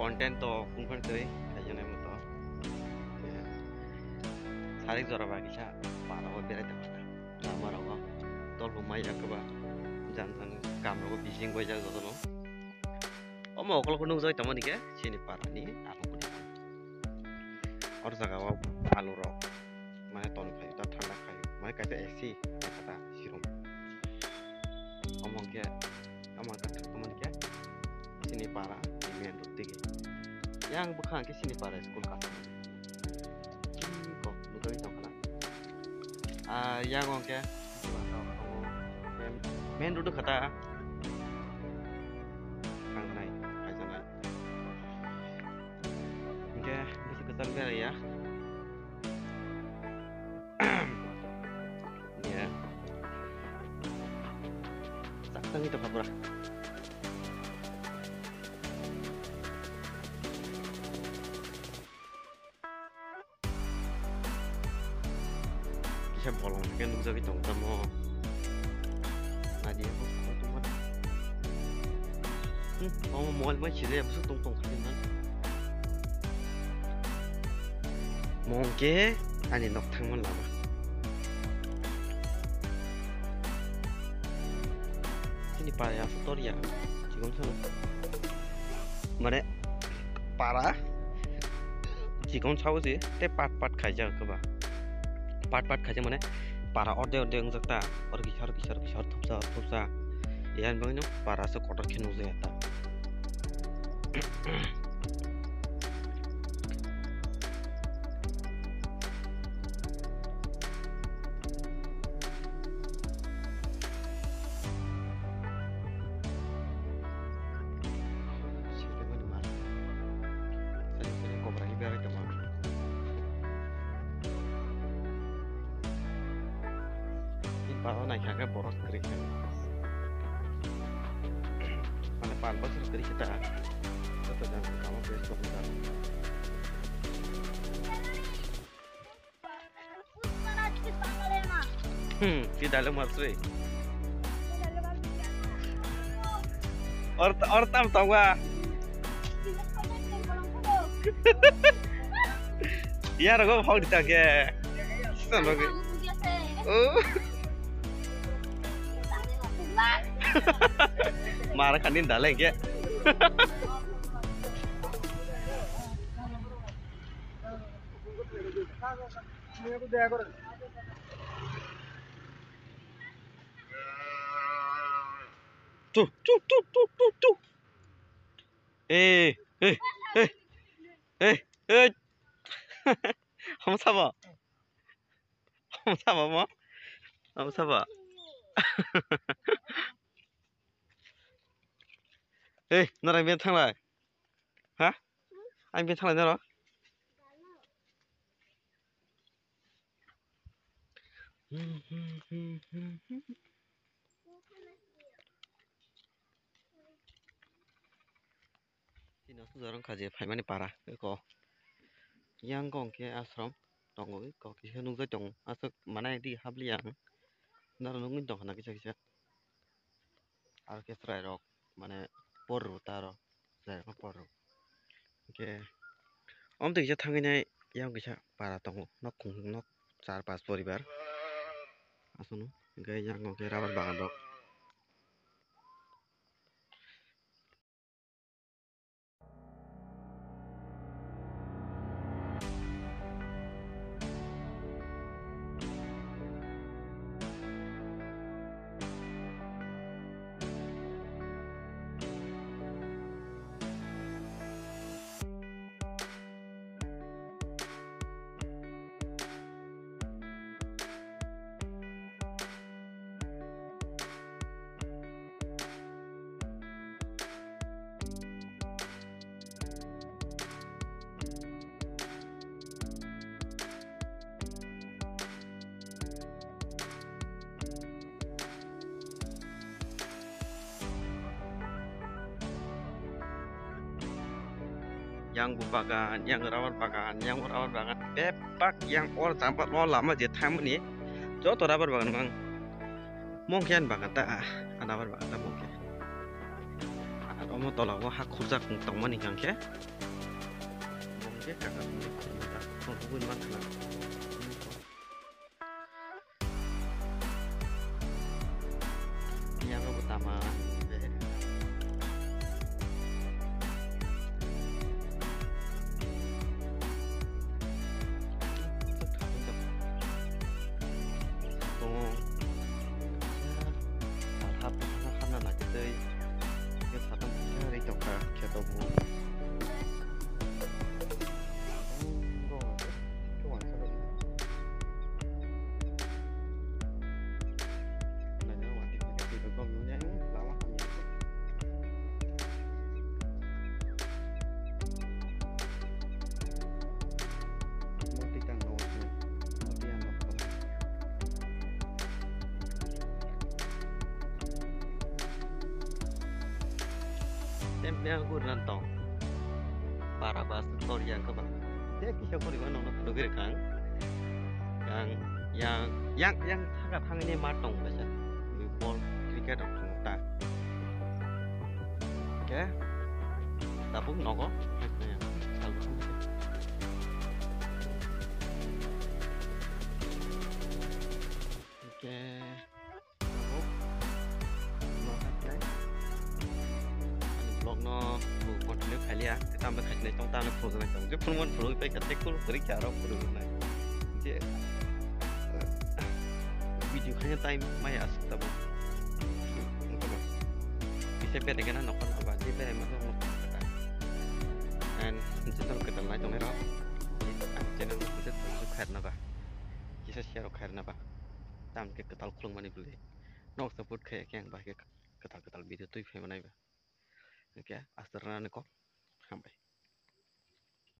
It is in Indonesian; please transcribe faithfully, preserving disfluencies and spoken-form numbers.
content to kungkon tui kajana muto sarik jora bagi sa para ko bere ta lama rawa tol humai jakaba jan jan kamro ko bising ko jak jotono omo okol ko nung joi tamani ke sini para ni alu ko or jaga wa alu ro mane ton khai ta thanda khai mane kaita ac kata sirum omo ke ama ka tamani ke sini para di main road dige yang bukan ke sini para school ka ko nugai tong kana ah yang ong ke main road kata kang nai kaja nai oke bisa ketar bere ya ya sakang itu kapura bisa bolong kan bisa bitong tamo nadi aku tunggu hmm oh mau mau sih musuh tung tung kalian mungkin ani nok tangman lama ini para story ya 지금 저는 mana para 지금 차오지 때 팟팟 가자 그봐 팟팟 가자 mana para orde orde ngjakta or gishar gishar gishar thupsa thupsa yan bangno para se kotor khinu jeta Para naik harga boros kering mana pan bos kering kita atau dan kamu besok bentar hmm di dalam masuk or or tam tahu gak iya ragu mau ditagih sama gue oh marah kan ini dalek ya tuh tuh tuh tuh tuh tuh eh eh eh eh eh kamu sabar kamu sabar mau kamu sabar ê nó đang bên thang lại hả anh bên thang lại đâu đó thì nó giờ đang khai phải mấy para cái có yang con kia ashram trong ngồi có cái nung cái trồng asok mana di habli yang nó nungin trồng hana kisah kisah orkestra rock mana poru taro saya kan poru oke om tuh bisa tangganya yang bisa para tong nok kung nok sar pas poribar asunu gaya yang oke rawat banget dok yang bupakan, yang rawat pakan, yang rawat banget, bepak yang or tampak mau lama dia tamu nih, jauh tuh rawat banget bang, mungkin banget tak, rawat banget tak mungkin, Omo tolak wa hak khujak tongmani kangke bongke kakak bongke khujak tongkubun man kana yang utama tempe aku rantong para bahas story yang kebak dia kisah kau di mana nong dogir kang yang yang yang yang sangat hang ini matong baca ball cricket of ta oke tapi nogo oke nó một nước khai lia cái tam cái này trong ta nó phù hợp trong cái phun môn phù hợp với cái technical với cái đó phù hợp này chứ video hanya time maya asal bisa beda dengan apa apa sih beda macam apa and channel kita lain trong này đó channel kita subscribe napa kita share share napa tam cái ketal kulung mana boleh nok support kayak yang bahagia ketal ketal video tuh yang mana ya oke, astarna neko sampai